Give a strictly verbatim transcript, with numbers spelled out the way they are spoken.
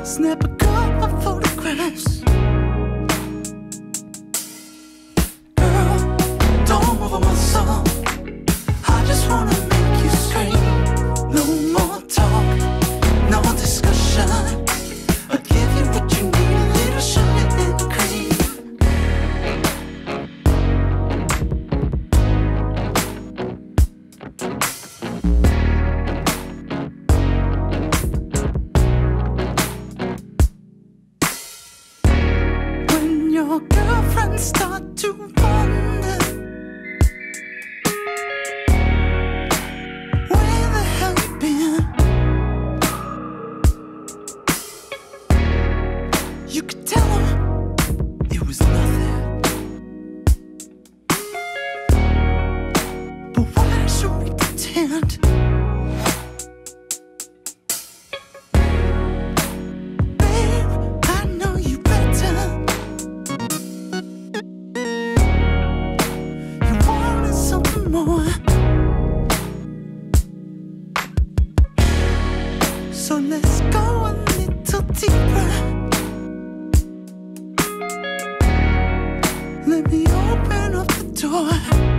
Snap a couple photographs. Girl, don't move on my soul. I just wanna make you scream. No more talk, no discussion. I'll give you what you need, a little sugar and cream. When your girlfriends start to wonder where the hell you been, you could tell them it was nothing. But why should we pretend? Babe, I know you better. You wanted something more, so let's go a little deeper. Let me open up the door.